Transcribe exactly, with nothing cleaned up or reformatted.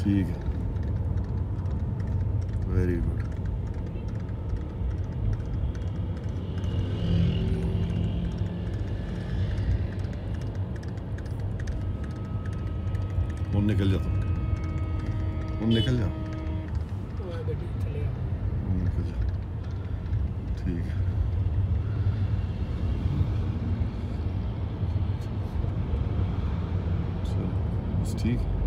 ठीक है, very good. और निकल जा, तुम और निकल जा, निकल जा, ठीक है। चलो बस ठीक है।